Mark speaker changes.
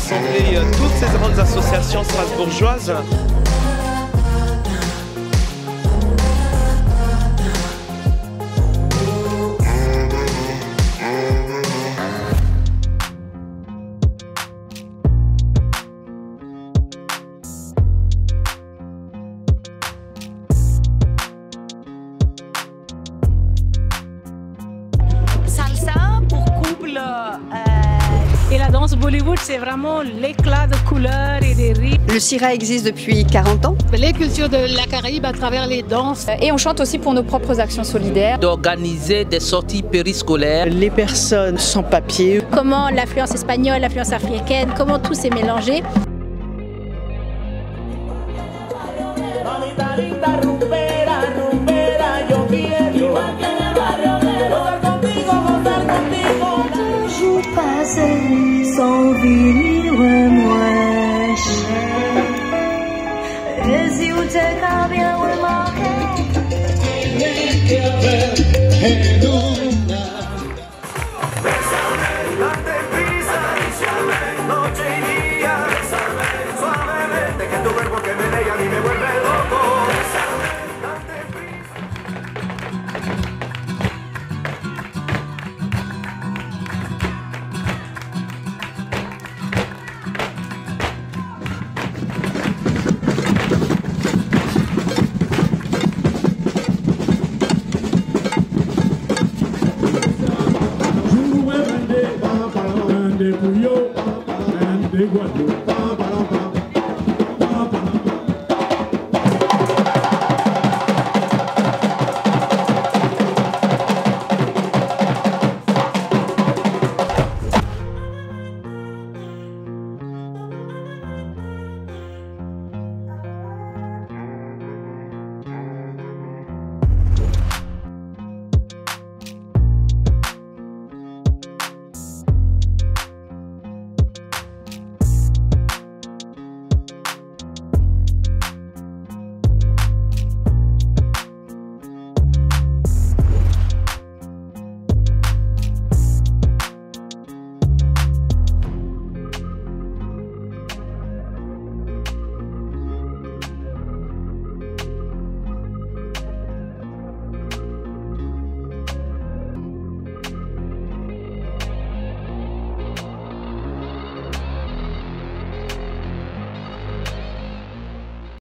Speaker 1: rassembler toutes ces grandes associations strasbourgeoises.
Speaker 2: Salsa pour couple et la danse Bollywood, c'est vraiment l'éclat de couleurs et des rythmes.
Speaker 3: Le Sira existe depuis 40 ans.
Speaker 2: Les cultures de la Caraïbe à travers les danses.
Speaker 3: Et on chante aussi pour nos propres actions solidaires.
Speaker 4: D'organiser des sorties périscolaires.
Speaker 5: Les personnes sans papier.
Speaker 6: Comment l'influence espagnole, l'influence africaine, comment tout s'est mélangé.
Speaker 7: Sans venir moi cher résultat car bien
Speaker 8: de Cuyo and de Guadeloupe.